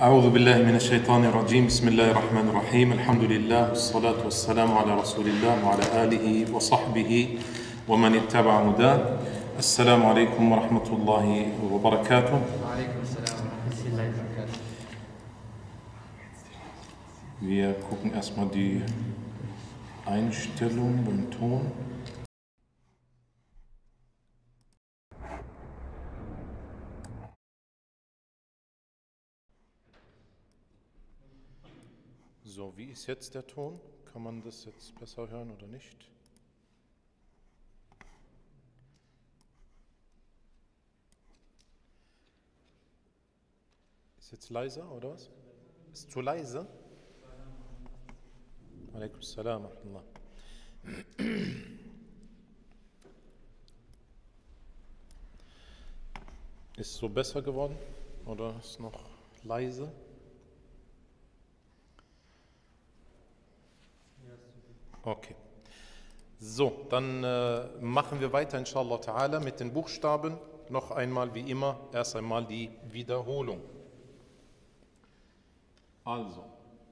أعوذ بالله من الشيطان الرجيم بسم الله الرحمن الرحيم الحمد لله والصلاة والسلام على رسول الله وعلى آله وصحبه ومن اتبع هداه. السلام عليكم ورحمة الله وبركاته. وعليكم السلام ورحمة الله وبركاته. Wir gucken erstmal die Einstellung beim Ton. So, wie ist jetzt der Ton? Kann man das jetzt besser hören oder nicht? Ist jetzt leiser oder was? Ist zu leise? Alaikum salam wa rahmatullah. Ist so besser geworden oder ist noch leise? Okay. So, dann machen wir weiter inshallah ta'ala mit den Buchstaben. Noch einmal wie immer, erst einmal die Wiederholung. Also.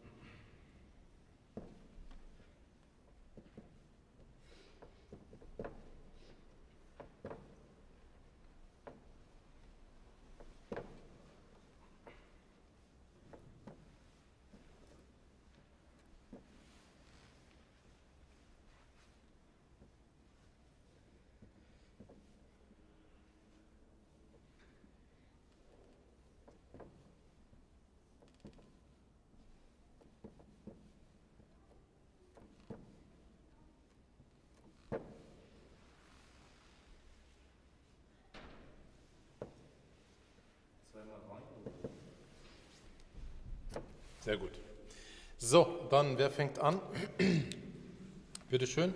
Sehr gut. So, dann wer fängt an? Bitte schön.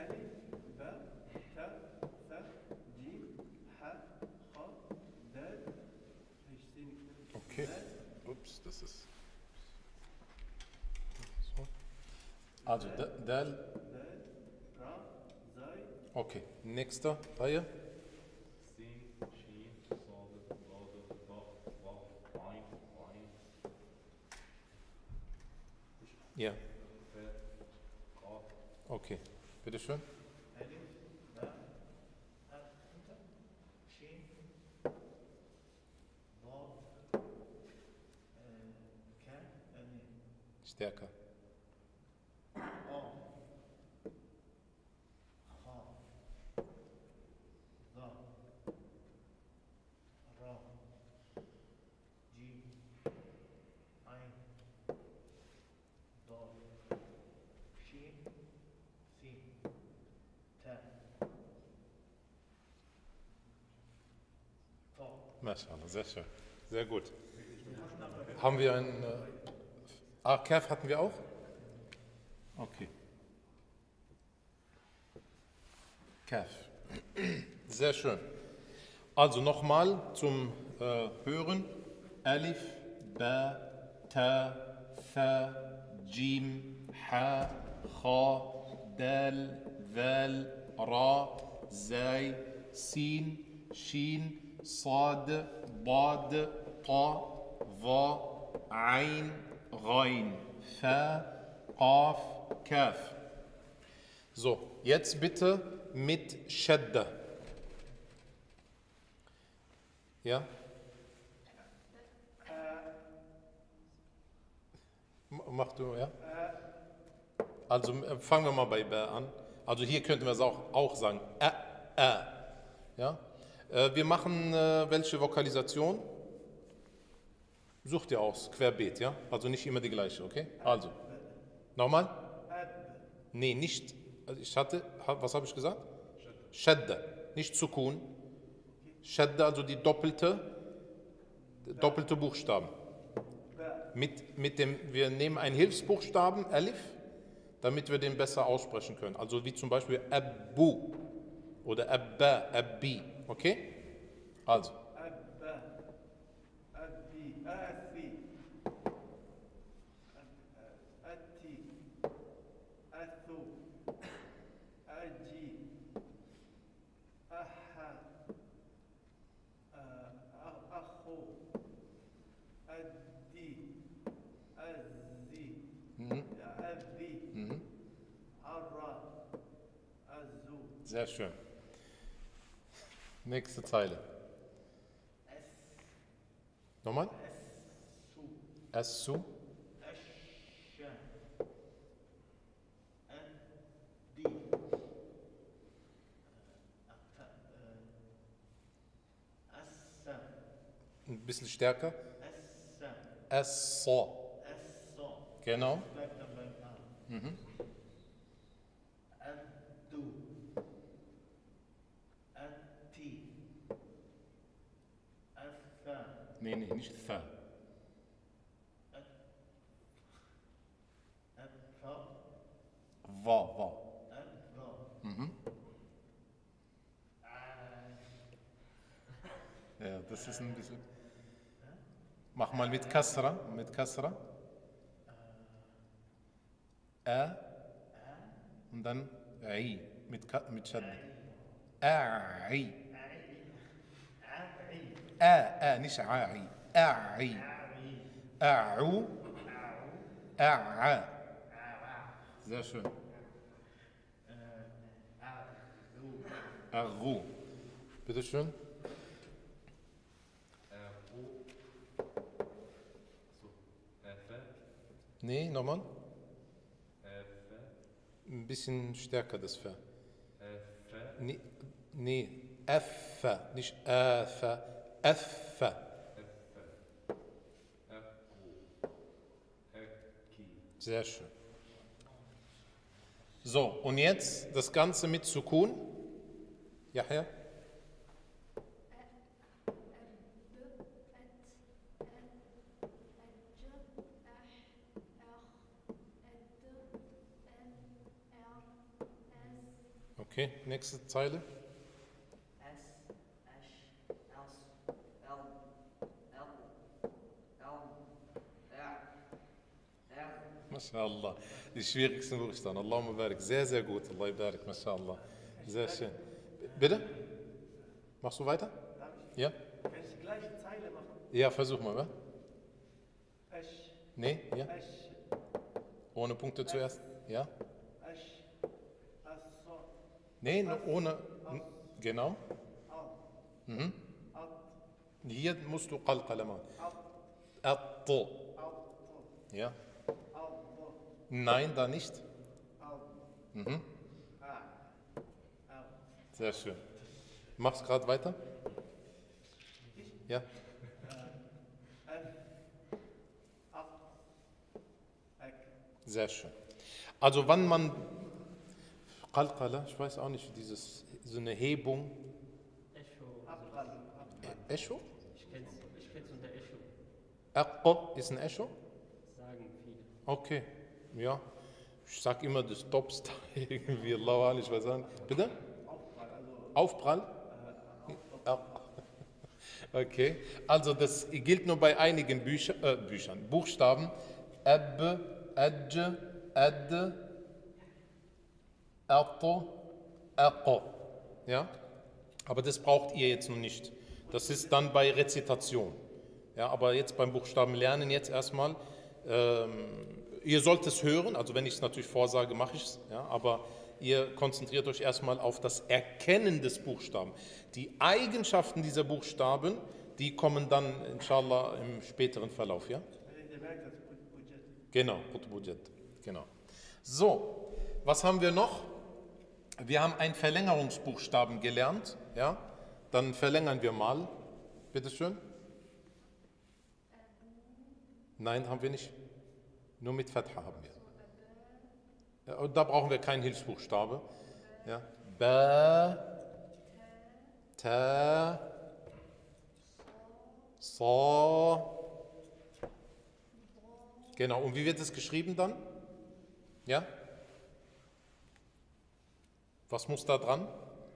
Okay. Ups, das ist so. Also Dal. Okay, nächster Reihe. Ja. Okay, bitteschön. Stärker. Maschallah, sehr schön. Sehr gut. Haben wir ein Kaf hatten wir auch? Okay. Kaf. Sehr schön. Also nochmal zum Hören. Alif, Ba, Ta, Tha, Jim, Ha, Kha, Dal, Val, Ra, Zai, Sin, Shin, صاد ضاد طاء ظاء عين غين فاء قاف كاف. So, jetzt bitte mit Shadda. Ja? Mach du, ja? Also fangen wir mal bei Ba an. Also hier könnten wir es auch sagen. Ja? Wir machen welche Vokalisation? Sucht ihr aus, querbeet, ja? Also nicht immer die gleiche, okay? Also, nochmal? Nee, nicht, was habe ich gesagt? Shadda, nicht Sukun. Shadda, also die doppelte Buchstaben. Wir nehmen einen Hilfsbuchstaben, Alif, damit wir den besser aussprechen können. Also wie zum Beispiel Abbu oder Abba, Abbi. Okay? Also. Sehr schön. Nächste Zeile. Nochmal? Essu. Ein bisschen stärker. Essa. Genau. Mhm. Nee, nicht Fa. Wa. Mhm. Ja, das ist ein bisschen. Mach mal mit Kasra. Mit Kasra. Und dann Ai. Mit Shadda. Ai. Nicht Ai. Ai. A'u. A'a. Sehr schön. Arru. Bitte schön. Nee, nochmal. Ein bisschen stärker das Fa. Nee, Affa, nicht Afa. Affa. Sehr schön. So, und jetzt das Ganze mit Sukun. Yahya. Okay, nächste Zeile. MashaAllah. Die schwierigsten Buchstaben. Allahumma barik. Sehr, sehr gut. Allah barik. MashaAllah. Sehr schön. Bitte? Machst du weiter? Ja? Kann ich die gleiche Zeile machen? Ja, versuch mal, wa? Esch, Nee? Ja? Esch, Ohne Punkte zuerst? Ja? Esch, Asso, Nee, ohne. Genau. Al, Mhm. At, Hier musst du Qalqala machen. At, Atto. Alto, Ja? Alto, Nein, da nicht. Al, Mhm. A, Al. Sehr schön. Mach's gerade weiter? Ja? F, At, Ek. Sehr schön. Also wann man Qalqala, ich weiß auch nicht, so eine Hebung. Echo. Abral, Echo? Ich kenn's unter Echo. Aqqa ist ein Echo? Sagen viele. Okay, ja. Ich sag immer das Topstar irgendwie, Allah, ich weiß auch nicht. Bitte? Aufprall? Ja. Okay, also das gilt nur bei einigen Büchern. Buchstaben. Ab, Adj, Ad, Atto, Aqqa. Ja? Aber das braucht ihr jetzt noch nicht. Das ist dann bei Rezitation. Ja, aber jetzt beim Buchstaben lernen jetzt erstmal. Ihr sollt es hören, also wenn ich es natürlich vorsage, mache ich es. Ja, aber ihr konzentriert euch erstmal auf das Erkennen des Buchstaben. Die Eigenschaften dieser Buchstaben, die kommen dann inshallah im späteren Verlauf. Ja? Der merkt das, Budget. Genau, Qutbujad. Genau. So, was haben wir noch? Wir haben einen Verlängerungsbuchstaben gelernt. Ja? Dann verlängern wir mal. Bitte schön. Nein, haben wir nicht. Nur mit Fatha haben wir. Ja, und da brauchen wir keinen Hilfsbuchstabe. Ja. Ba, Ta, Sa. Genau, und wie wird es geschrieben dann? Ja? Was muss da dran?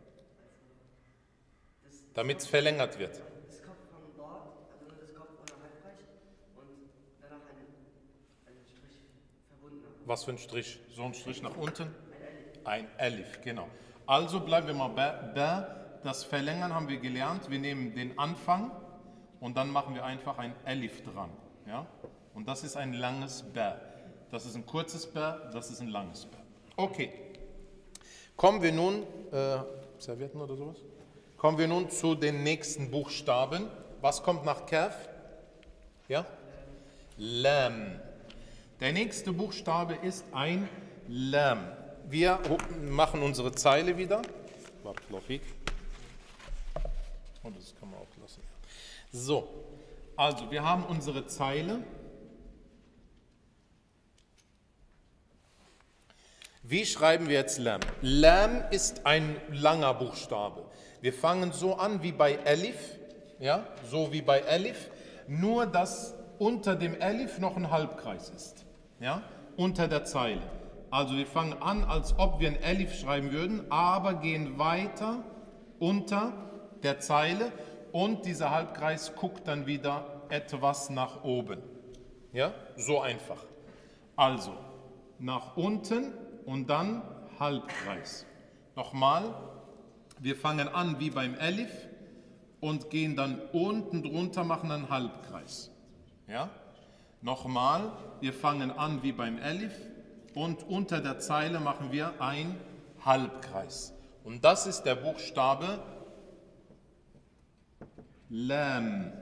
Damit es verlängert wird. Das kommt von dort, also nur das Kopf ohne Halbreich und danach einen Strich verbunden. Was für ein Strich? So ein Strich nach unten? Ein Elif, genau. Also bleiben wir mal bei das Verlängern haben wir gelernt. Wir nehmen den Anfang und dann machen wir einfach ein Elif dran. Ja? Und das ist ein langes Ba. Das ist ein kurzes Ba, das ist ein langes Ba. Okay. Kommen wir nun, Servietten oder sowas? Kommen wir nun zu den nächsten Buchstaben. Was kommt nach Kaf? Ja? Lam. Der nächste Buchstabe ist ein Lam. Wir machen unsere Zeile wieder. Und das kann man auch lassen. So, also wir haben unsere Zeile. Wie schreiben wir jetzt Lam? Lam ist ein langer Buchstabe. Wir fangen so an wie bei Alif, ja, so wie bei Alif, nur dass unter dem Alif noch ein Halbkreis ist, ja, unter der Zeile. Also wir fangen an, als ob wir ein Alif schreiben würden, aber gehen weiter unter der Zeile und dieser Halbkreis guckt dann wieder etwas nach oben. Ja, so einfach. Also nach unten und dann Halbkreis. Nochmal, wir fangen an wie beim Alif und gehen dann unten drunter, machen einen Halbkreis. Ja? Nochmal, wir fangen an wie beim Alif und unter der Zeile machen wir einen Halbkreis. Und das ist der Buchstabe Lam.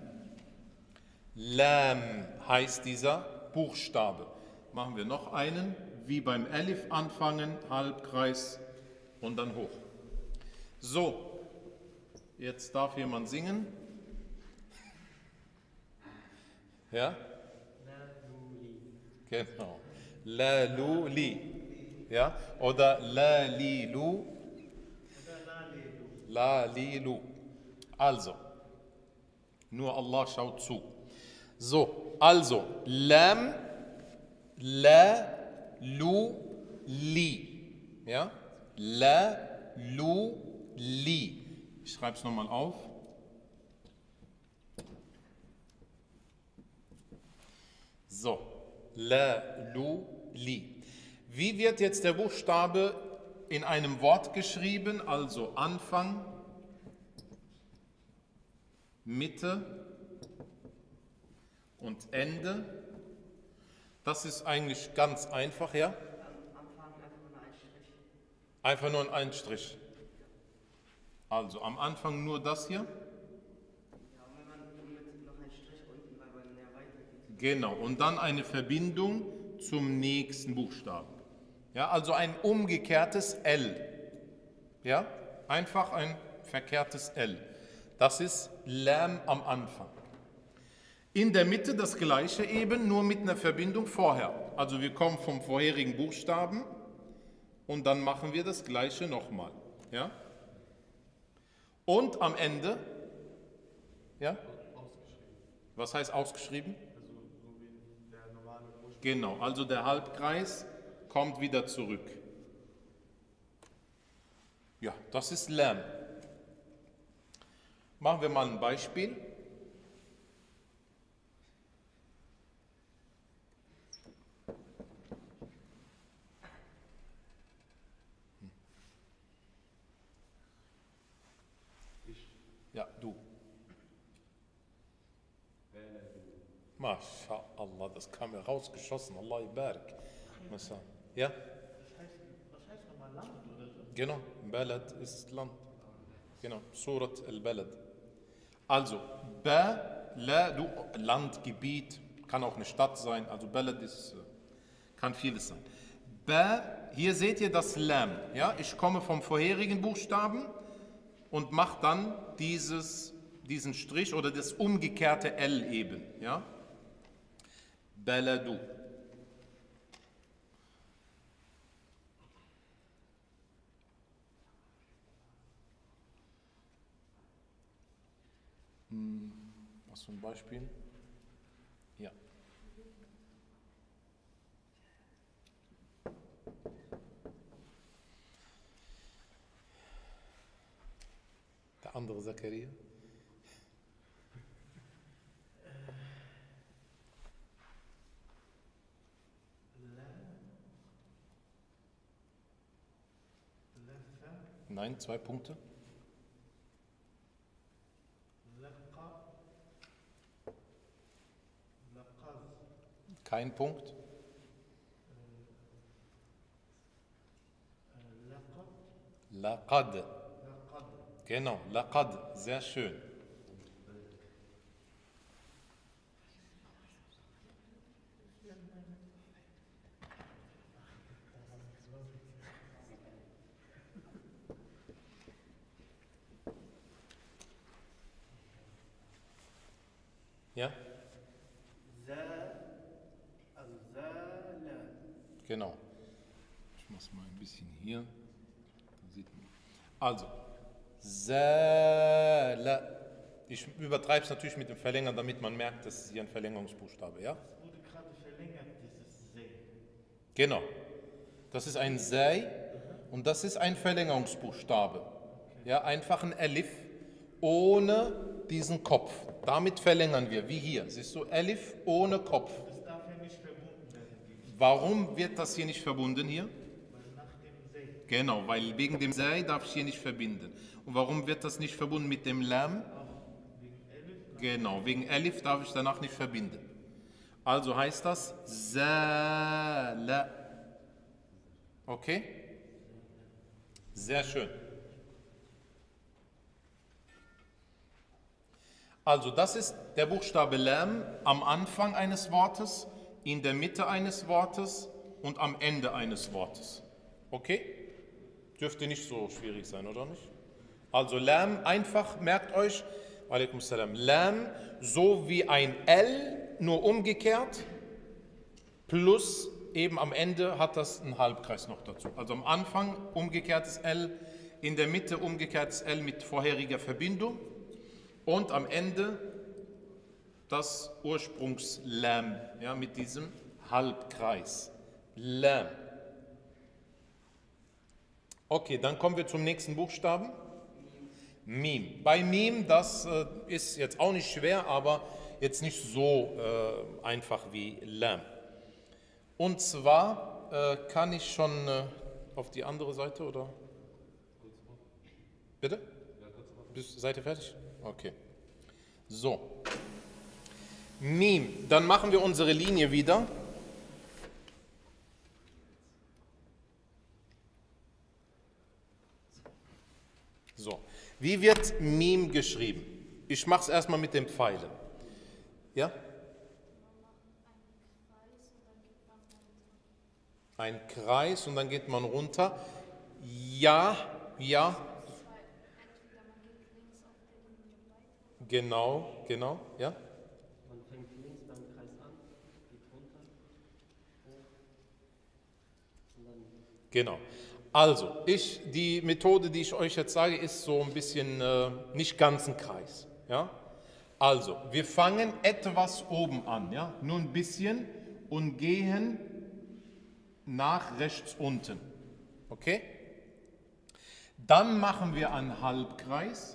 Lam heißt dieser Buchstabe. Machen wir noch einen, wie beim Alif anfangen, Halbkreis und dann hoch. So, jetzt darf jemand singen. Ja? Genau. La lu li. Ja? Oder la li lu. La li lu. Also, nur Allah schaut zu. So, also, Lam, La, Lu, Li. Ja? La, Lu, Li. Ich schreibe es nochmal auf. So, La, Lu, Li. Wie wird jetzt der Buchstabe in einem Wort geschrieben? Also Anfang, Mitte und Ende. Das ist eigentlich ganz einfach, ja? Am Anfang einfach nur ein Strich. Einfach nur ein Strich. Also am Anfang nur das hier. Ja, und wenn man mit noch ein Strich unten, weil man näher weitergeht. Genau, und dann eine Verbindung zum nächsten Buchstaben. Ja, also ein umgekehrtes L. Ja, einfach ein verkehrtes L. Das ist Lam am Anfang. In der Mitte das gleiche eben, nur mit einer Verbindung vorher. Also wir kommen vom vorherigen Buchstaben und dann machen wir das gleiche nochmal. Ja? Und am Ende, ja? Was heißt ausgeschrieben? Genau, also der Halbkreis kommt wieder zurück. Ja, das ist Lam. Machen wir mal ein Beispiel. Ja, du. MashaAllah, das kam mir rausgeschossen. Allah ibarak. Ja? Was heißt nochmal Land oder so? Genau, Balad ist Land. Genau, Surat al-Balad. Also, Ba, La, du, Land, Gebiet, kann auch eine Stadt sein. Also Balad ist, kann vieles sein. Ba, hier seht ihr das Lam. Ja? Ich komme vom vorherigen Buchstaben und mache dann diesen Strich oder das umgekehrte L eben. Ja? Baladu. Was für ein Beispiel? Ja. Der andere Zakaria? Nein, 2 Punkte. Kein Punkt. Laqad. لقد Genau, laqad. Sehr schön. Ja, زال also زال genau. Ich mache es mal ein bisschen hier. Da sieht man. Also, Zala. Ich übertreibe es natürlich mit dem Verlängern, damit man merkt, dass es hier ein Verlängerungsbuchstabe, ja? Es wurde gerade verlängert, dieses See. Genau. Das ist ein Sei und das ist ein Verlängerungsbuchstabe. Ja, einfach ein Elif ohne diesen Kopf. Damit verlängern wir, wie hier. Siehst du, Elif ohne Kopf. Das darf ja nicht verbunden werden, dieses, Warum wird das hier nicht verbunden hier? weil nach dem See. Genau, weil wegen dem Sei darf ich hier nicht verbinden. Und warum wird das nicht verbunden mit dem Lam? Auch wegen Elif. Genau, wegen Elif darf ich danach nicht verbinden. Also heißt das Zala. Okay? Sehr schön. Also das ist der Buchstabe Lam am Anfang eines Wortes, in der Mitte eines Wortes und am Ende eines Wortes. Okay? Dürfte nicht so schwierig sein, oder nicht? Also Lam, einfach, merkt euch, alaikum salam, Lam, so wie ein L, nur umgekehrt, plus eben am Ende hat das einen Halbkreis noch dazu. Also am Anfang umgekehrtes L, in der Mitte umgekehrtes L mit vorheriger Verbindung und am Ende das Ursprungs-Lam, ja, mit diesem Halbkreis. Lam. Okay, dann kommen wir zum nächsten Buchstaben. Mim. Bei Mim, das ist jetzt auch nicht schwer, aber jetzt nicht so einfach wie Lam. Und zwar kann ich schon auf die andere Seite, oder? Bitte? Seid ihr fertig? Okay. So. Mim. Dann machen wir unsere Linie wieder. So. Wie wird Mim geschrieben? Ich mache es erstmal mit den Pfeilen. Ja? Ein Kreis und dann geht man runter. Ja, ja. Genau, genau, ja. Man fängt links beim Kreis an, geht runter, hoch und dann Genau. Also, die Methode, die ich euch jetzt sage, ist so ein bisschen nicht ganz ein Kreis. Ja? Also, wir fangen etwas oben an, ja? Nur ein bisschen und gehen nach rechts unten. Okay? Dann machen wir einen Halbkreis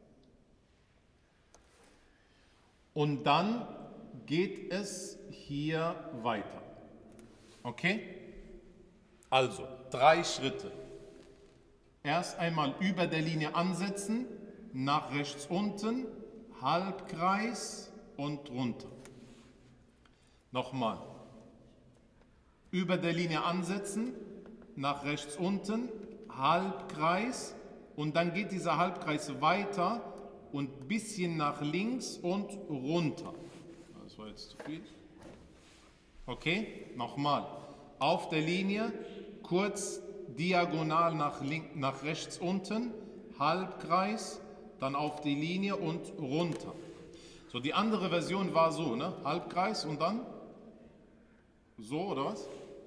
und dann geht es hier weiter. Okay? Also, 3 Schritte. Erst einmal über der Linie ansetzen, nach rechts unten, Halbkreis und runter. Nochmal. Über der Linie ansetzen, nach rechts unten, Halbkreis und dann geht dieser Halbkreis weiter und ein bisschen nach links und runter. Das war jetzt zu viel. Okay, nochmal. Auf der Linie, kurz diagonal nach rechts unten, Halbkreis, dann auf die Linie und runter. So, die andere Version war so, ne? Halbkreis und dann so, oder was?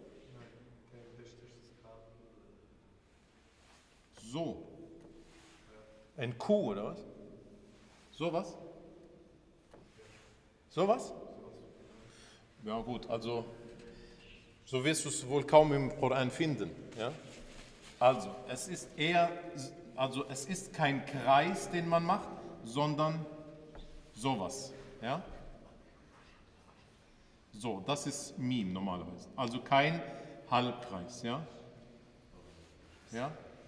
So. Ein Q, oder was? So was? So was? Ja gut, also so wirst du es wohl kaum im Koran finden. Ja? Also, es ist kein Kreis, den man macht, sondern sowas. Ja? So, das ist Mim normalerweise. Also kein Halbkreis. Ja? Ja?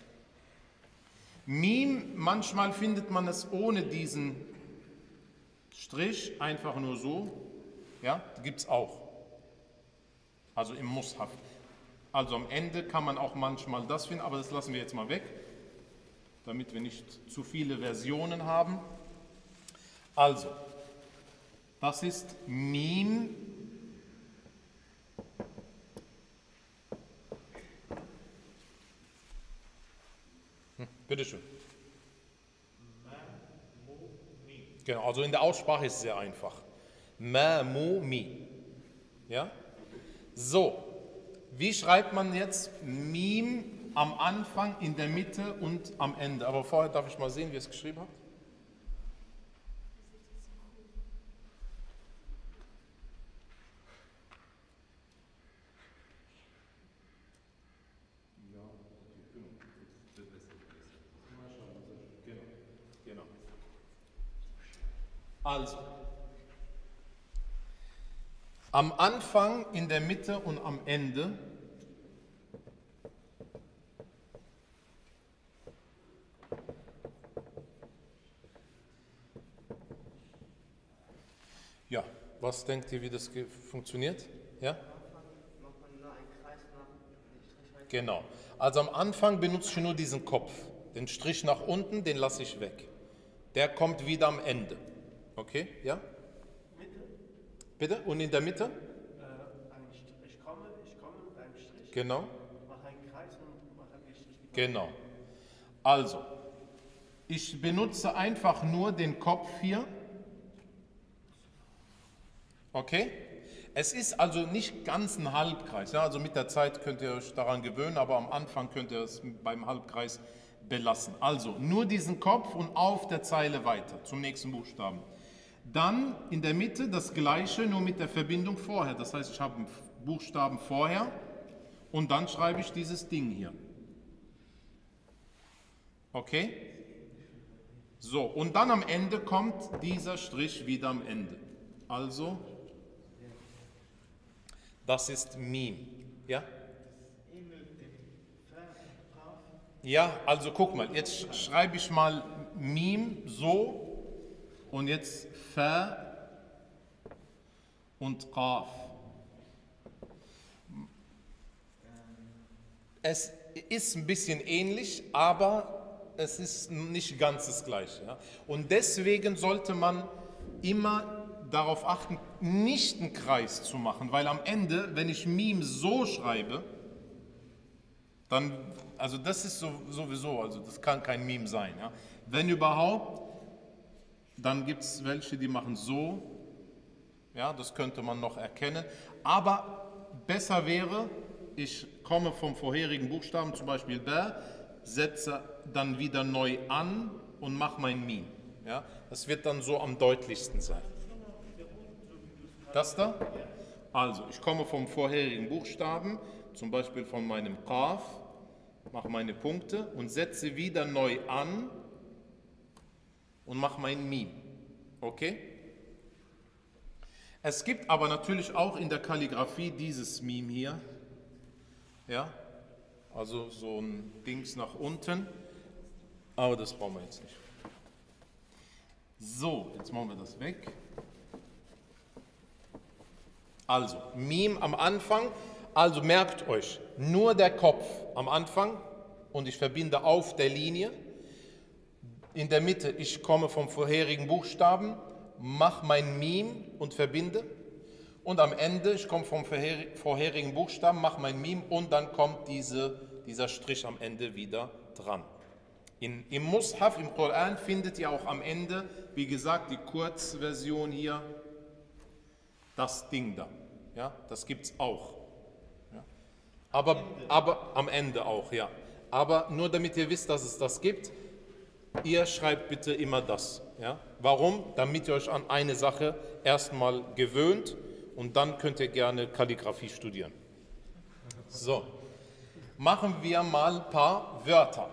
Mim, manchmal findet man es ohne diesen Strich, einfach nur so. Ja, gibt es auch. Also im Mushaf. Also am Ende kann man auch manchmal das finden, aber das lassen wir jetzt mal weg. damit wir nicht zu viele Versionen haben. Also, das ist Mim. Bitteschön. Genau, also in der Aussprache ist es sehr einfach. Ma, mu, mi. Ja? So, wie schreibt man jetzt Mim am Anfang, in der Mitte und am Ende? Aber vorher darf ich mal sehen, wie ihr es geschrieben habt. Genau. Also, am Anfang, in der Mitte und am Ende ja, was denkt ihr, wie das funktioniert? Ja? Am Anfang macht man nur einen Kreis nach den Strich rein. Genau. Also am Anfang benutze ich nur diesen Kopf. Den Strich nach unten, den lasse ich weg. Der kommt wieder am Ende. Okay? Ja? Mitte, Bitte? Und in der Mitte? ich komme mit einem Strich, Genau. mache einen Kreis und mache den Strich wieder. Genau. Also, ich benutze einfach nur den Kopf hier. Okay? Es ist also nicht ganz ein Halbkreis. Ja? Also mit der Zeit könnt ihr euch daran gewöhnen, aber am Anfang könnt ihr es beim Halbkreis belassen. Also nur diesen Kopf und auf der Zeile weiter zum nächsten Buchstaben. Dann in der Mitte das Gleiche, nur mit der Verbindung vorher. Das heißt, ich habe einen Buchstaben vorher und dann schreibe ich dieses Ding hier. Okay? So, und dann am Ende kommt dieser Strich wieder am Ende. Also, das ist Mim. Ja? Ähnelt dem Fa und Qaf. Ja, also guck mal, jetzt schreibe ich mal Mim so und jetzt Fa und Qaf. Es ist ein bisschen ähnlich, aber es ist nicht ganz das Gleiche. Ja? Und deswegen sollte man immer darauf achten, nicht einen Kreis zu machen, weil am Ende, wenn ich Mim so schreibe, dann, also das ist sowieso, also das kann kein Mim sein. Ja? Wenn überhaupt, dann gibt es welche, die machen so, ja, das könnte man noch erkennen, aber besser wäre, ich komme vom vorherigen Buchstaben, zum Beispiel Ba, setze dann wieder neu an und mache mein Mim. Ja? Das wird dann so am deutlichsten sein. Das da? Also, ich komme vom vorherigen Buchstaben, zum Beispiel von meinem Qaf, mache meine Punkte und setze wieder neu an und mache mein Mim. Okay? Es gibt aber natürlich auch in der Kalligrafie dieses Mim hier. Ja? Also so ein Dings nach unten. Aber das brauchen wir jetzt nicht. So, jetzt machen wir das weg. Also, Mim am Anfang, also merkt euch, nur der Kopf am Anfang und ich verbinde auf der Linie. In der Mitte, ich komme vom vorherigen Buchstaben, mache mein Mim und verbinde. Und am Ende, ich komme vom vorherigen Buchstaben, mache mein Mim und dann kommt dieser Strich am Ende wieder dran. Im Mushaf, im Koran, findet ihr auch am Ende, wie gesagt, die Kurzversion hier, das Ding da. Ja, das gibt es auch. Ja. Aber am Ende auch, ja. Aber nur damit ihr wisst, dass es das gibt, ihr schreibt bitte immer das. Ja. Warum? Damit ihr euch an eine Sache erstmal gewöhnt und dann könnt ihr gerne Kalligrafie studieren. So, machen wir mal ein paar Wörter.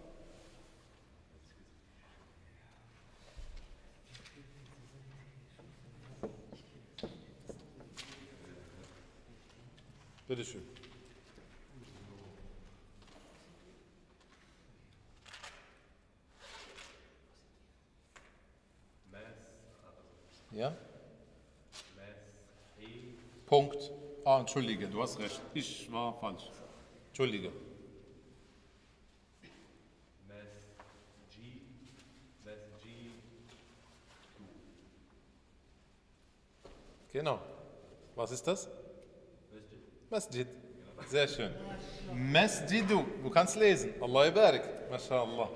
Bitte schön. Ja? Punkt. Ah, entschuldige, du hast recht. Ich war falsch. Entschuldige. Genau. Was ist das? Masjid. Sehr schön. Masjidu. Du kannst lesen. Allah yabarik. MashaAllah.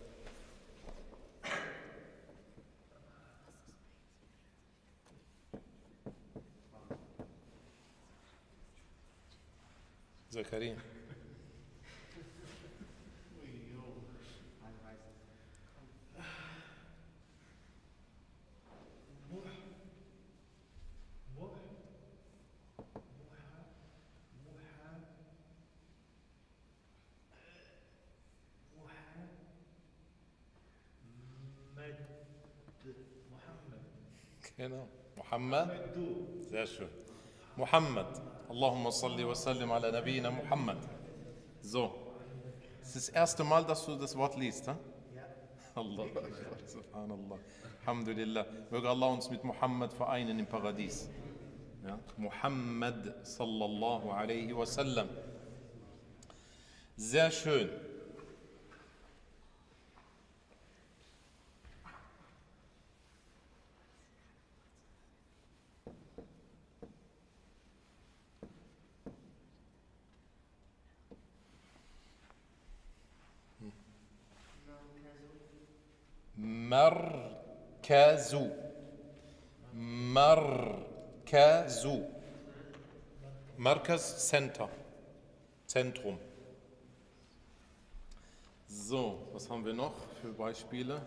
Zakaria. Genau. Muhammad. Sehr schön. Muhammad. Allahumma salli wa sallim ala nabiyina Muhammad. So. Es ist das erste Mal, dass du das Wort liest, ha? Ja. Allah. Subhanallah. Alhamdulillah. Möge Allah uns mit Muhammad vereinen im Paradies. Ja? Muhammad sallallahu alaihi wasallam. Sehr schön. Markazu. Markazu. Markaz, Center. Zentrum. So, was haben wir noch für Beispiele?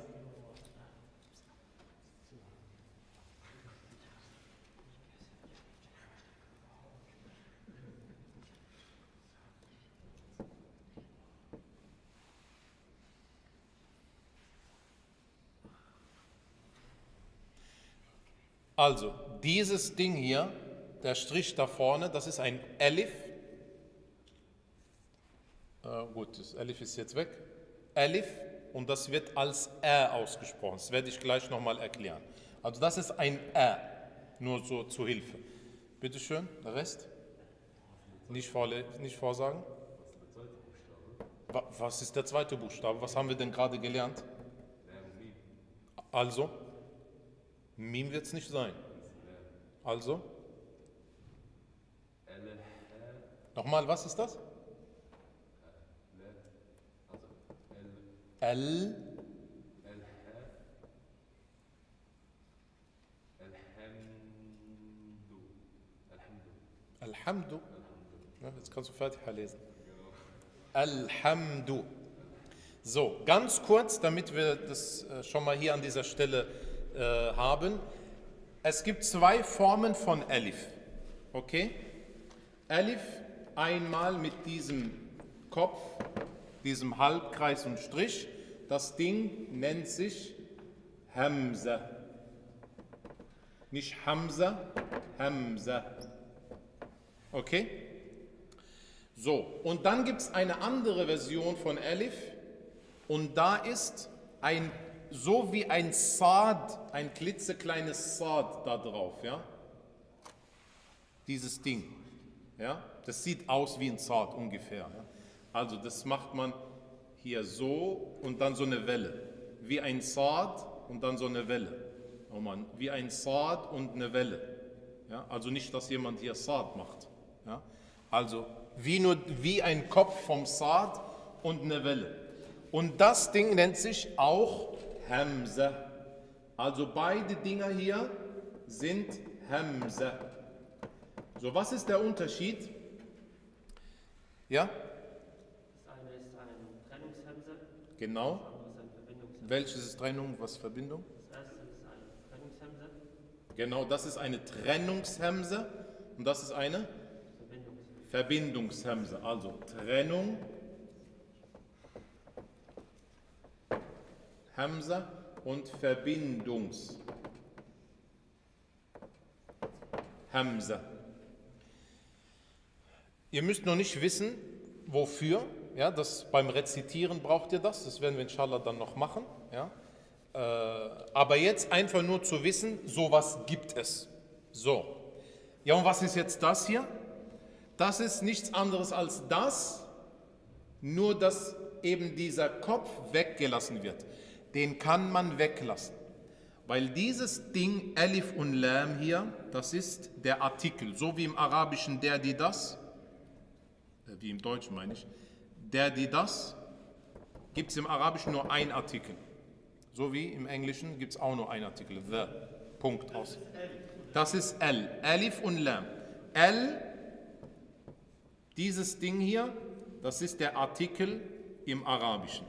Also, dieses Ding hier, der Strich da vorne, das ist ein Alif. Gut, das Alif ist jetzt weg. Alif, und das wird als Ä ausgesprochen. Das werde ich gleich nochmal erklären. Also das ist ein Ä, nur so zur Hilfe. Bitte schön, der Rest? Nicht vorsagen? Was ist der zweite Buchstabe? Was haben wir denn gerade gelernt? Also? Mim wird es nicht sein. Also? Nochmal, was ist das? Alhamdu. Ja, jetzt kannst du Fatiha lesen. Alhamdu. So, ganz kurz, damit wir das schon mal hier an dieser Stelle haben. Es gibt zwei Formen von Alif. Okay? Alif einmal mit diesem Kopf, diesem Halbkreis und Strich. Das Ding nennt sich Hamza. Nicht Hamza, Hamza. Okay? So, und dann gibt es eine andere Version von Alif und da ist so wie ein Saad, ein klitzekleines Saad da drauf, ja? Dieses Ding, ja? Das sieht aus wie ein Saad ungefähr, ja? Also das macht man hier so und dann so eine Welle, wie ein Saad und dann so eine Welle. Oh Mann, wie ein Saad und eine Welle, ja? Also nicht, dass jemand hier Saad macht, ja? Also wie ein Kopf vom Saad und eine Welle. Und das Ding nennt sich auch Hamza. Also beide Dinger hier sind Hamza. So, was ist der Unterschied? Ja? Das eine ist ein Trennungshamza. Genau. Das andere ist ein Verbindungshamza. Welches ist Trennung, was Verbindung? Das erste ist ein Trennungshamza. Genau, das ist eine Trennungshamza und das ist eine Verbindungshamza. Also Trennung, Hamza und Verbindungshamza. Ihr müsst noch nicht wissen, wofür. Ja, beim Rezitieren braucht ihr das. Das werden wir inshallah dann noch machen. Ja. Aber jetzt einfach nur zu wissen, sowas gibt es. So. Ja, und was ist jetzt das hier? Das ist nichts anderes als das, nur dass eben dieser Kopf weggelassen wird. Den kann man weglassen. Weil dieses Ding, Alif und Lam hier, das ist der Artikel, so wie im Arabischen der, die, das, wie im Deutschen meine ich, der, die, das, gibt es im Arabischen nur ein Artikel. So wie im Englischen gibt es auch nur ein Artikel, the, Punkt, aus. Das ist L, Alif und Lam. L, dieses Ding hier, das ist der Artikel im Arabischen.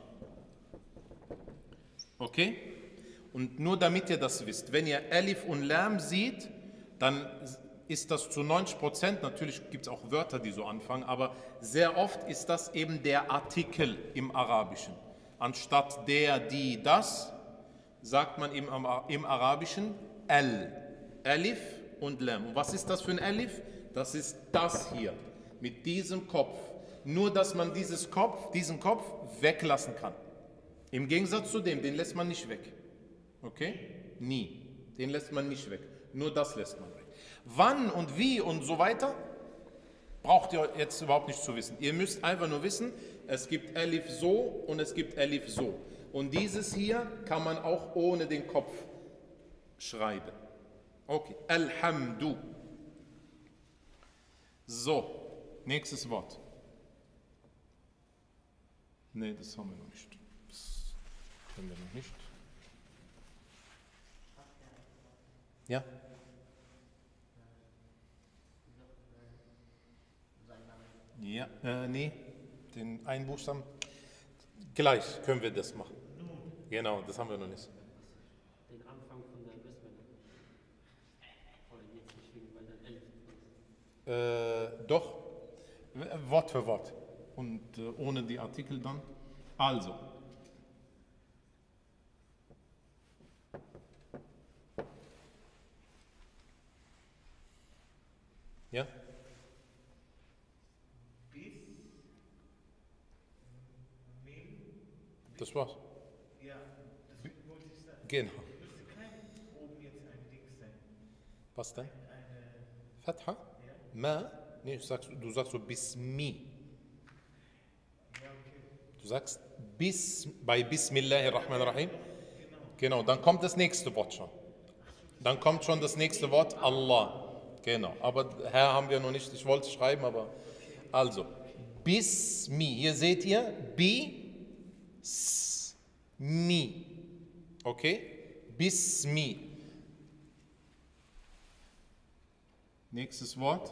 Okay? Und nur damit ihr das wisst, wenn ihr Alif und Lam seht, dann ist das zu 90%, natürlich gibt es auch Wörter, die so anfangen, aber sehr oft ist das eben der Artikel im Arabischen. Anstatt der, die, das, sagt man im Arabischen Al, Alif und Lam. Und was ist das für ein Alif? Das ist das hier, mit diesem Kopf. Nur, dass man diesen Kopf weglassen kann. Im Gegensatz zu dem, den lässt man nicht weg. Okay? Nie. Den lässt man nicht weg. Nur das lässt man weg. Wann und wie und so weiter, braucht ihr jetzt überhaupt nicht zu wissen. Ihr müsst einfach nur wissen, es gibt Alif so und es gibt Alif so. Und dieses hier kann man auch ohne den Kopf schreiben. Okay. Alhamdu. So, nächstes Wort. Nee, das haben wir noch nicht. Das können wir noch nicht. Ja? Ja, nee, den einen Buchstaben. Gleich können wir das machen. Genau, das haben wir noch nicht. Den Anfang von der Bismillah. Oder jetzt nicht wegen, weil dann 11 ist. Doch, Wort für Wort. Und ohne die Artikel dann. Also. Ja? Das war's. Ja, das wollte ich sagen. Genau. Müsste kein oben jetzt ein Dings sein. Was denn? Eine. Fatha? Ma? Nee, du sagst so Bismi. Ja, okay. Du sagst bei Bismillahirrahmanirrahim. Genau, dann kommt das nächste Wort schon. Dann kommt schon das nächste Wort Allah. Genau, aber Herr haben wir noch nicht, ich wollte es schreiben, aber also, Bismi, hier seht ihr, Bismi, okay, Bismi. Nächstes Wort.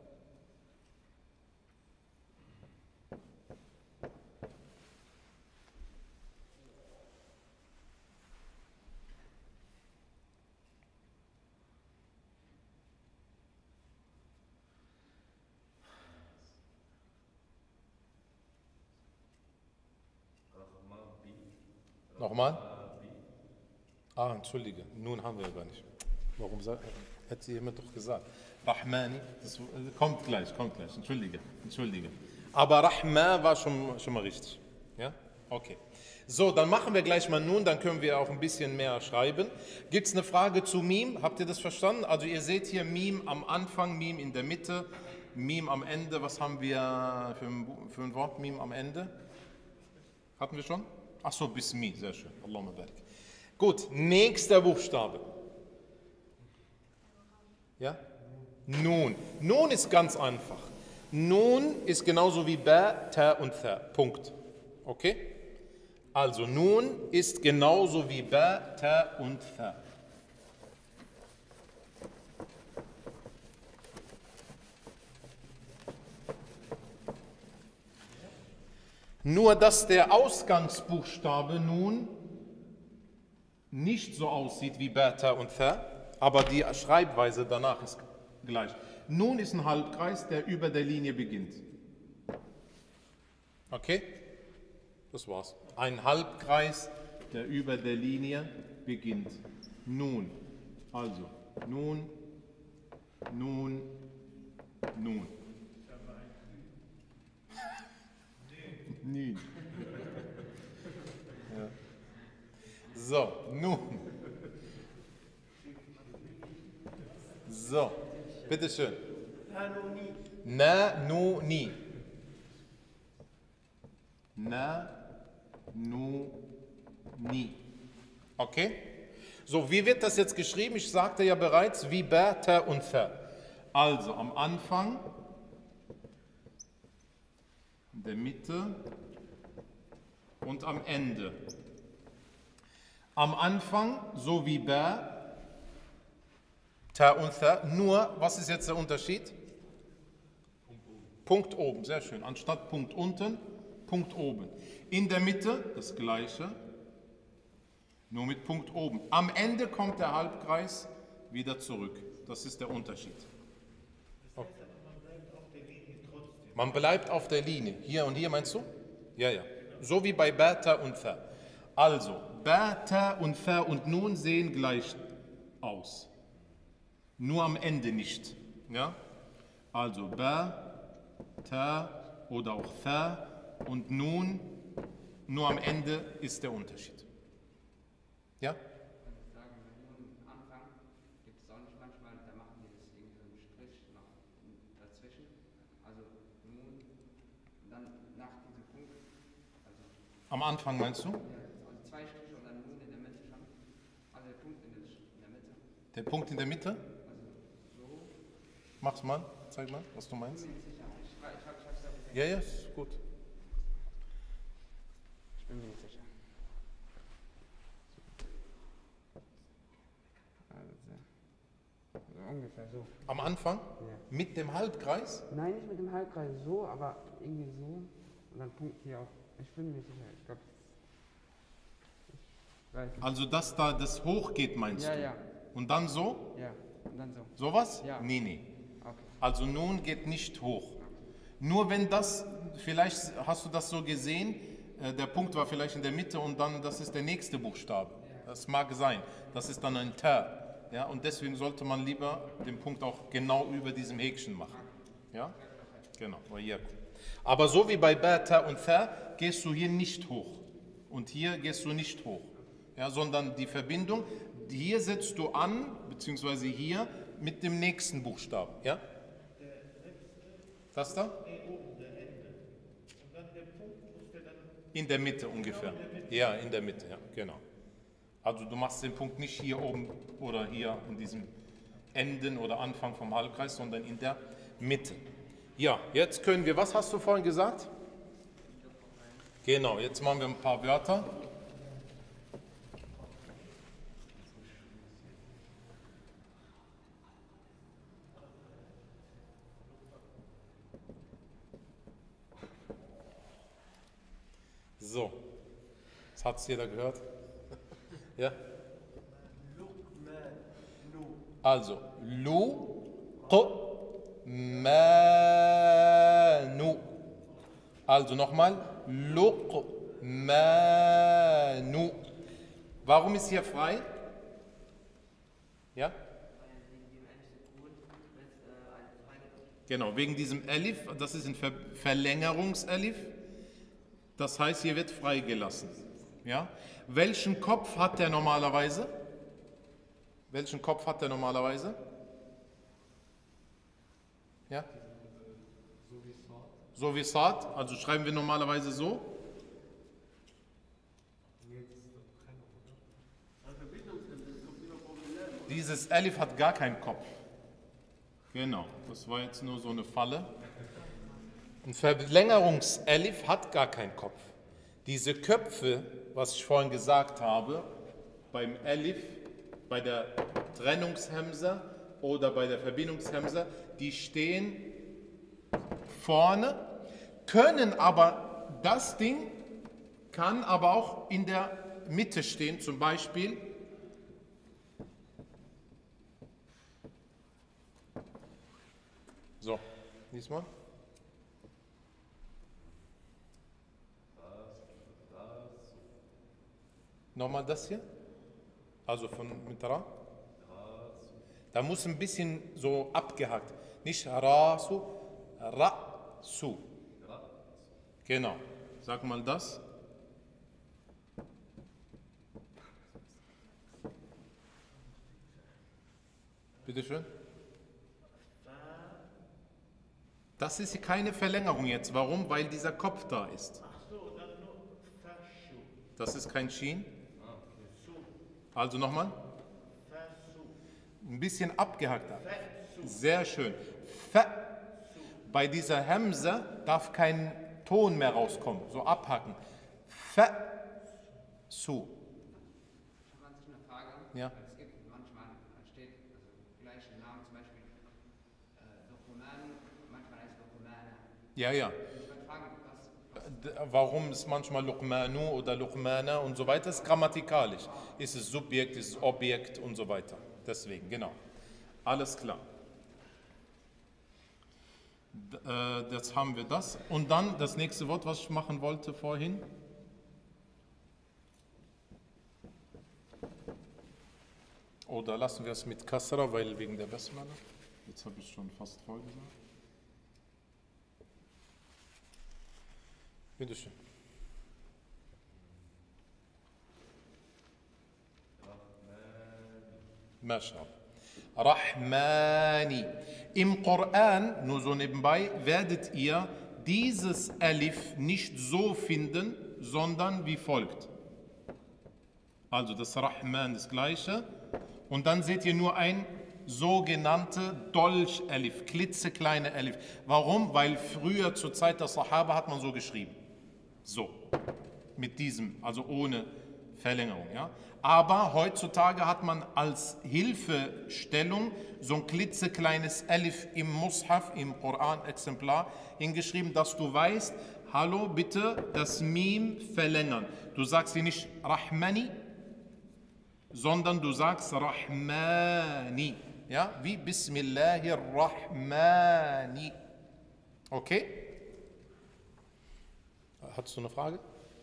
Nochmal? Ah, entschuldige, nun haben wir aber nicht. Warum hätte sie jemand doch gesagt? Rahmani, das kommt gleich, entschuldige. Aber Rahma war schon mal richtig. Ja? Okay. So, dann machen wir gleich mal nun, dann können wir auch ein bisschen mehr schreiben. Gibt es eine Frage zu Mim? Habt ihr das verstanden? Also ihr seht hier Mim am Anfang, Mim in der Mitte, Mim am Ende. Was haben wir für ein Wort Mim am Ende? Hatten wir schon? Ach so, Bismi, sehr schön. Allahumma barik. Gut, nächster Buchstabe. Ja? Nun. Nun ist ganz einfach. Nun ist genauso wie Ba, Ta und Tha. Punkt. Okay? Also Nun ist genauso wie Ba, Ta und Tha. Nur, dass der Ausgangsbuchstabe nun nicht so aussieht wie Beta und Tha, aber die Schreibweise danach ist gleich. Nun ist ein Halbkreis, der über der Linie beginnt. Okay? Das war's. Ein Halbkreis, der über der Linie beginnt. Nun. Also, nun, nun, nun. Nie. Ja. So, nun. So, bitteschön. Na, nu, ni. Na, nu, ni. Okay? So, wie wird das jetzt geschrieben? Ich sagte ja bereits, wie Ba, Ta und Tha. Also am Anfang, in der Mitte und am Ende. Am Anfang, so wie Ba, Ta und Tha, nur, was ist jetzt der Unterschied? Punkt oben, sehr schön. Anstatt Punkt unten, Punkt oben. In der Mitte das Gleiche, nur mit Punkt oben. Am Ende kommt der Halbkreis wieder zurück. Das ist der Unterschied. Das heißt aber, man bleibt auf der Linie trotzdem. Man bleibt auf der Linie. Hier und hier meinst du? Ja, ja. So wie bei Ba, Ta und Tha. Also, Ba, Ta und Tha und Nun sehen gleich aus. Nur am Ende nicht. Ja? Also Ba, Ta oder auch Tha und Nun, nur am Ende ist der Unterschied. Ja? Ich sagen, wenn nun am Anfang gibt es auch nicht manchmal, da machen die das irgendwie so einen Strich noch dazwischen. Also nun, dann nach diesem Punkt. Also, Am Anfang meinst du? ja, also zwei Striche und dann nun in der Mitte schon. Also der Punkt in der Mitte. Der Punkt in der Mitte? Also so. Mach's mal, zeig mal, was du meinst. Ich bin mir nicht sicher. Ich hab's ja gesehen. Ja, ja, ist gut. Ich bin mir nicht sicher. Also, so ungefähr so. Am Anfang? Ja. Mit dem Halbkreis? Nein, nicht mit dem Halbkreis so, aber irgendwie so. Und dann Punkt hier auch. Ich bin mir nicht sicher. Ich glaube. Ich weiß nicht. Also, dass da das hochgeht, meinst Ja, du? ja. Und dann so? Ja. Und dann so. Sowas? Ja. Nee, nee. Okay. Also nun geht nicht hoch. Nur wenn das, vielleicht hast du das so gesehen, der Punkt war vielleicht in der Mitte und dann, das ist der nächste Buchstabe. Das mag sein. Das ist dann ein Ta. Ja, und deswegen sollte man lieber den Punkt auch genau über diesem Häkchen machen. Ja? Genau. Aber so wie bei Ba, Ta und Tha gehst du hier nicht hoch. Und hier gehst du nicht hoch. Ja, sondern die Verbindung, hier setzt du an, beziehungsweise hier, mit dem nächsten Buchstaben. Ja? Das da? Oben, der Ende. Und dann der Punkt, wo ist der dann? In der Mitte ungefähr. Ja, in der Mitte, ja, genau. Also du machst den Punkt nicht hier oben oder hier in diesem Enden oder Anfang vom Halbkreis, sondern in der Mitte. Ja, jetzt können wir, was hast du vorhin gesagt? Genau, jetzt machen wir ein paar Wörter. So, das hat es jeder gehört. Ja? Also, Lu, Q, Ma, Nu. Also nochmal, Luq, Ma, Nu. Warum ist hier frei? Ja? Genau, wegen diesem Elif, das ist ein Verlängerungselif. Das heißt, hier wird freigelassen. Ja? Welchen Kopf hat der normalerweise? Welchen Kopf hat der normalerweise? Ja? So wie Saad. Also schreiben wir normalerweise so. Dieses Elif hat gar keinen Kopf. Genau, das war jetzt nur so eine Falle. Ein Verlängerungselif hat gar keinen Kopf. Diese Köpfe, was ich vorhin gesagt habe, beim Elif, bei der Trennungshemse oder bei der Verbindungshemse, die stehen vorne, können aber, das Ding kann aber auch in der Mitte stehen, zum Beispiel. So, diesmal. Nochmal das hier. Also von mit Ra. Da muss ein bisschen so abgehakt. Nicht Rasu, Ra-Su. Genau. Sag mal das. Bitte schön. Das ist keine Verlängerung jetzt. Warum? Weil dieser Kopf da ist. Ach so, dann nur Faschu. Das ist kein Shin. Also nochmal. Ein bisschen abgehackt. Sehr schön. Fa. Bei dieser Hamza darf kein Ton mehr rauskommen, so abhacken. Fa. Su. Kann man sich eine Frage? Ja. Weil es gibt manchmal, da steht also gleiche Namen, zum Beispiel Luqman, manchmal heißt Luqmana. Ja, ja. Ich wollte fragen, was Warum ist manchmal Luqmanu oder Luqmana und so weiter? Das ist grammatikalisch. Ist es Subjekt, ist es Objekt und so weiter. Deswegen, genau. Alles klar. Jetzt haben wir das. Und dann das nächste Wort, was ich machen wollte vorhin. Oder lassen wir es mit Kasra, weil wegen der Basmala. Jetzt habe ich schon fast voll gesagt. Bitte schön. MashaAllah. Rahmani. Im Koran, nur so nebenbei, werdet ihr dieses Alif nicht so finden, sondern wie folgt. Also das Rahman, das gleiche. Und dann seht ihr nur ein sogenannte Dolch-Alif, klitzekleine Alif. Warum? Weil früher zur Zeit der Sahaba hat man so geschrieben. So, mit diesem, also ohne Verlängerung. Ja? Aber heutzutage hat man als Hilfestellung so ein klitzekleines Alif im Mushaf, im Koran-Exemplar hingeschrieben, dass du weißt, hallo, bitte das Mim verlängern. Du sagst hier nicht Rahmani, sondern du sagst Rahmani. Ja, wie Bismillahirrahmani. Okay? Hattest du eine Frage?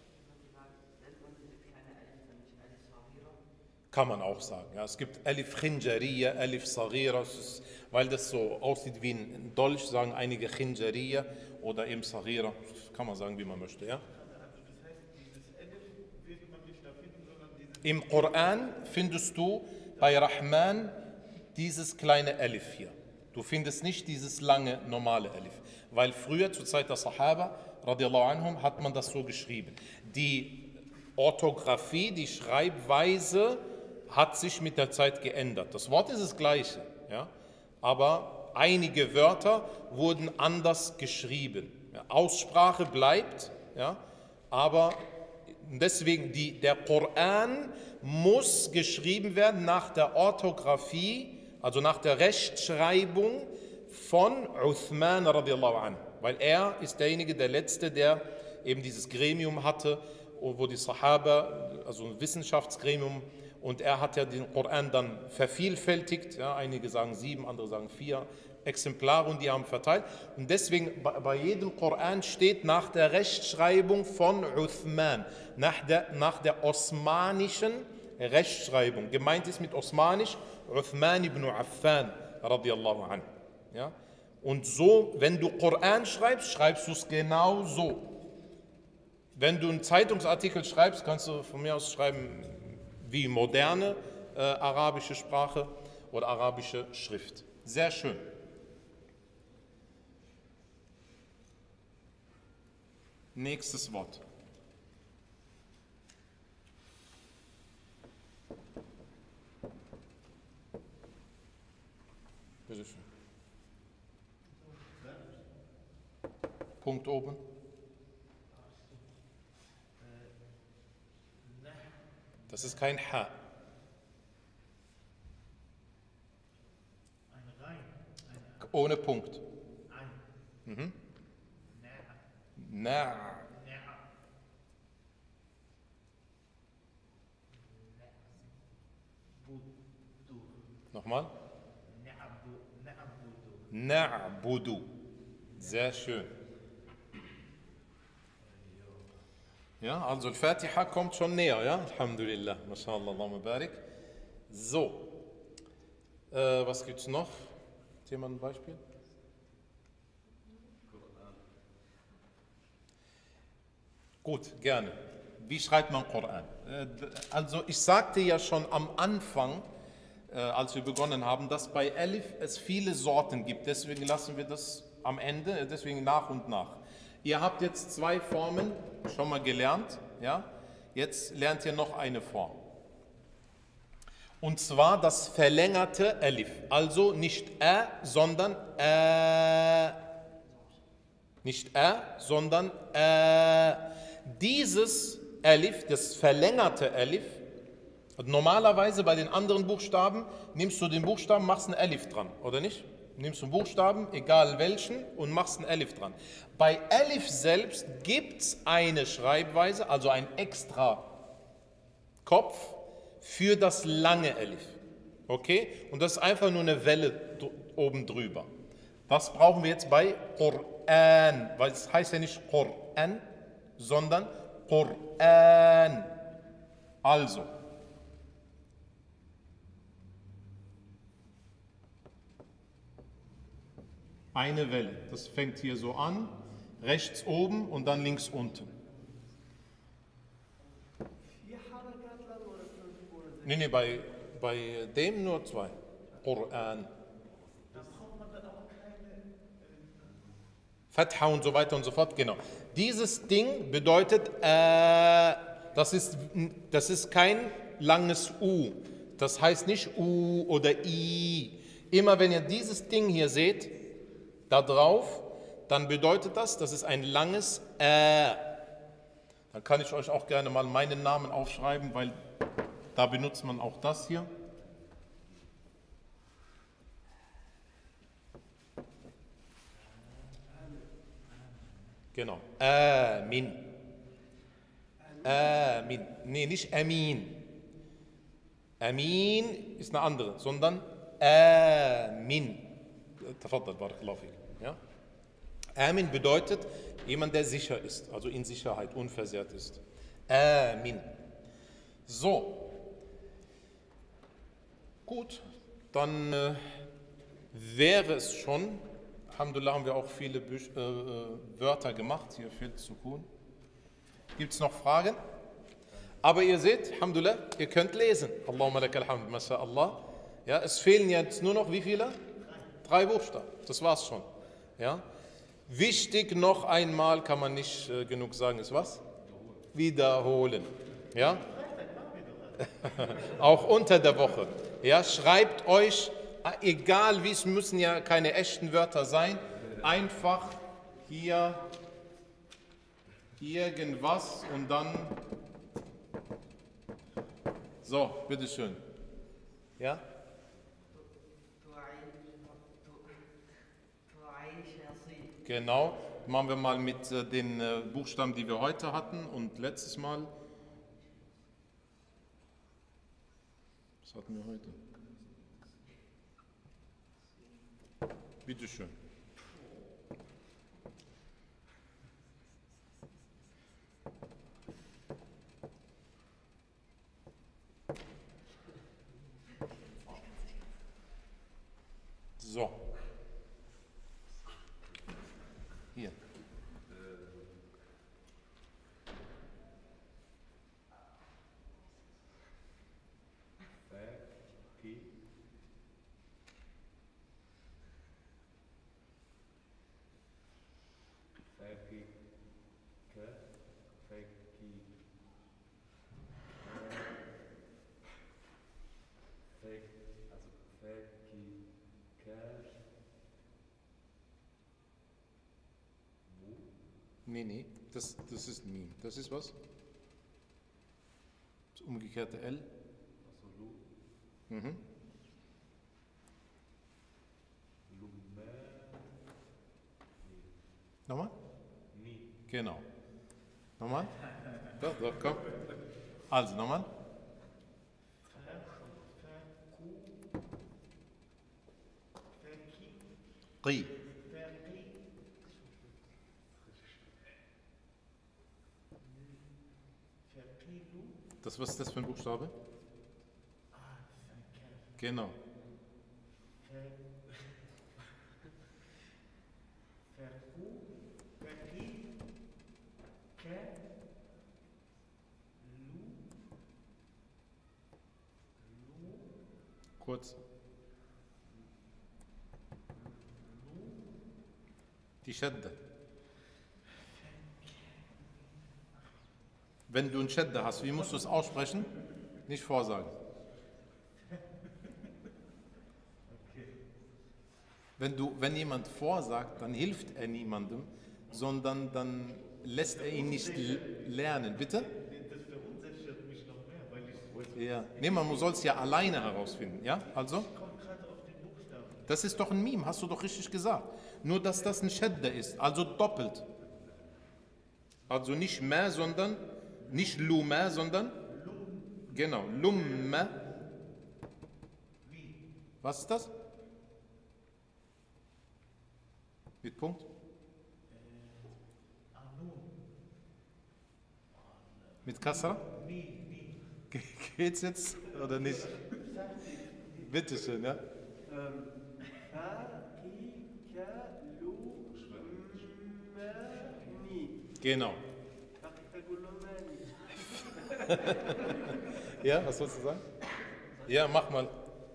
Kann man auch sagen. Ja, es gibt Alif Khinjariya, Alif Saghira, weil das so aussieht wie ein Dolch, sagen einige Khinjariya oder eben Saghira. Das kann man sagen, wie man möchte. Ja? Also das heißt, dieses Alif wird man nicht da finden, sondern dieses... Im Koran findest du bei Rahman dieses kleine Alif hier. Du findest nicht dieses lange, normale Alif. Weil früher, zur Zeit der Sahaba, radiallahu anhum, hat man das so geschrieben. Die Orthographie, die Schreibweise hat sich mit der Zeit geändert. Das Wort ist das gleiche, ja? Aber einige Wörter wurden anders geschrieben. Ja, Aussprache bleibt, ja? Aber deswegen, der Koran muss geschrieben werden nach der Orthographie, also nach der Rechtschreibung von Uthman radiallahu anhu. Weil er ist derjenige, der Letzte, der eben dieses Gremium hatte, wo die Sahaba, also ein Wissenschaftsgremium, und er hat ja den Koran dann vervielfältigt, ja, einige sagen 7, andere sagen 4 Exemplare und die haben verteilt. Und deswegen bei jedem Koran steht nach der Rechtschreibung von Uthman, nach der osmanischen Rechtschreibung. Gemeint ist mit osmanisch Uthman ibn Affan radiallahu anhu. Ja? Und so, wenn du Koran schreibst, schreibst du es genau so. Wenn du einen Zeitungsartikel schreibst, kannst du von mir aus schreiben wie moderne arabische Sprache oder arabische Schrift. Sehr schön. Nächstes Wort. Bitte schön. Punkt oben. Das ist kein Ha. Ein Rein. Ohne Punkt. Ein. Mhm. Näher. Na. Budu. Nochmal. Na'budu. Na'budu. Sehr schön. Ja, also Al-Fatiha kommt schon näher, ja? Alhamdulillah. MashaAllah, Allahumma barik. So. Was gibt's noch? Hat jemand ein Beispiel? Gut, gerne. Wie schreibt man Koran? Also ich sagte ja schon am Anfang, als wir begonnen haben, dass bei Alif es viele Sorten gibt. Deswegen lassen wir das am Ende, deswegen nach und nach. Ihr habt jetzt 2 Formen schon mal gelernt. Ja? Jetzt lernt ihr noch eine Form. Und zwar das verlängerte Alif. Also nicht sondern nicht sondern dieses Alif, das verlängerte Alif, normalerweise bei den anderen Buchstaben nimmst du den Buchstaben, machst ein Alif dran, oder nicht? Nimmst du einen Buchstaben, egal welchen, und machst ein Alif dran. Bei Alif selbst gibt es eine Schreibweise, also ein extra Kopf für das lange Alif. Okay? Und das ist einfach nur eine Welle oben drüber. Das brauchen wir jetzt bei Qur'an, weil es heißt ja nicht Qur'an, sondern Qur'an. Also, eine Welle. Das fängt hier so an, rechts oben und dann links unten. 4 Harakat lang oder 5 oder 6? Nee, bei dem nur 2. Qur'an. Da braucht man dann auch keine. Fatha und so weiter und so fort, genau. Dieses Ding bedeutet, das ist kein langes U. Das heißt nicht U oder I. Immer wenn ihr dieses Ding hier seht, da drauf, dann bedeutet das ist ein langes Dann kann ich euch auch gerne mal meinen Namen aufschreiben, weil da benutzt man auch das hier. Genau. Amin. Amin. Nee, nicht Amin. Amin ist eine andere, sondern Amin. Tafaddal, barakallahu fik. Ja? Amin bedeutet jemand, der sicher ist, also in Sicherheit, unversehrt ist. Amin. So. Gut, dann wäre es schon. Alhamdulillah haben wir auch viele Wörter gemacht, hier fehlt Sukun. Gibt es noch Fragen? Aber ihr seht, Alhamdulillah, ihr könnt lesen. Allahumma lakal hamd, mashallah. Ja, es fehlen jetzt nur noch wie viele? 3 Buchstaben, das war's schon. Ja? Wichtig noch einmal, kann man nicht genug sagen, ist was? Wiederholen. Ja? Auch unter der Woche. Ja, schreibt euch, egal wie, es müssen ja keine echten Wörter sein, einfach hier irgendwas und dann so, bitteschön. Ja? Genau, machen wir mal mit den Buchstaben, die wir heute hatten und letztes Mal. Was hatten wir heute? Bitte schön. So. Hier. Nee, das ist Mim. Das ist was? Das umgekehrte L. Mhm. Nochmal? Genau. Nochmal? Doch, komm. Also, nochmal. Qi. Was ist das für ein Buchstabe? Genau. Kurz. Die Shadda. Wenn du ein Shadda hast, wie musst du es aussprechen? Nicht vorsagen. Wenn jemand vorsagt, dann hilft er niemandem, sondern dann lässt er ihn nicht lernen. Bitte? Das verunsichert mich noch mehr, weil ich Ja. Nee, man soll es ja alleine herausfinden. Ja, also? komme gerade auf den Buchstaben. Das ist doch ein Mim, hast du doch richtig gesagt. Nur, dass das ein Shadda ist, also doppelt. Also nicht mehr, sondern, nicht Luma, sondern, genau, Lumma. Was ist das? Mit Punkt? Mit Kasra? Geht's jetzt oder nicht? Bitte schön, ja? Genau. Ja, was sollst du sagen? Ja, mach mal.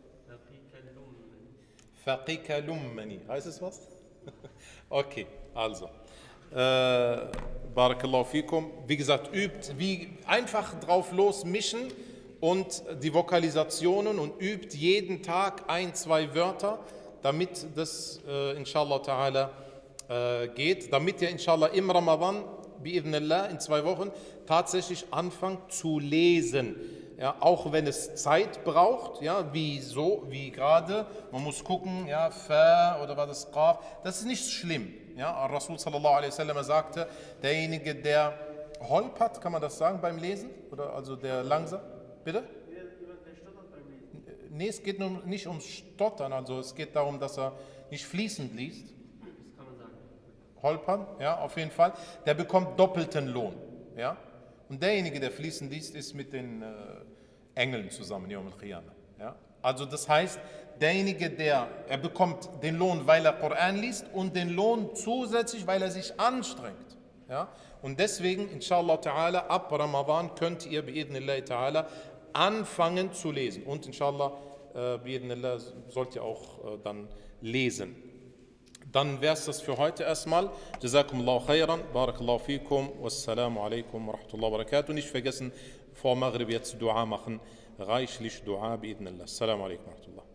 Faqika lummani. Heißt es was? Okay, also. Barakallahu fikum. Wie gesagt, einfach drauf los mischen und die Vokalisationen und übt jeden Tag 1, 2 Wörter, damit das inshallah ta'ala geht, damit ihr inshallah im Ramadan, bi'idhnillah, in 2 Wochen tatsächlich anfangt zu lesen. Ja, auch wenn es Zeit braucht, ja, wie gerade, man muss gucken, ja, Fa oder was das Qaf, das ist nicht schlimm. Ja, Rasul sallallahu alaihi wasallam sagte, derjenige, der holpert, kann man das sagen beim Lesen? Oder also der langsam? Bitte? Jemand, der stottert beim Lesen. Nee, es geht nicht ums Stottern, also es geht darum, dass er nicht fließend liest. Das kann man sagen. Holpern, ja, auf jeden Fall, der bekommt doppelten Lohn, ja. Und derjenige, der fließend liest, ist mit den Engeln zusammen, Yawm al-Qiyamah, ja. Also das heißt, derjenige, er bekommt den Lohn, weil er Koran liest und den Lohn zusätzlich, weil er sich anstrengt, ja. Und deswegen, inshallah ta'ala, ab Ramadan könnt ihr, bi'idhnillahi ta'ala, anfangen zu lesen. Und inshallah, bi'idhnillah, sollt ihr auch dann lesen. Dann wäre es das für heute erstmal. Jazakumullahu khairan, barakallahu fikum, wassalamu alaikum wa rahmatullahi wa barakatuh. Nicht vergessen, vor Maghrib jetzt Dua machen, reichlich Dua, bi'idhnillah. Assalamu alaikum wa rahmatullah.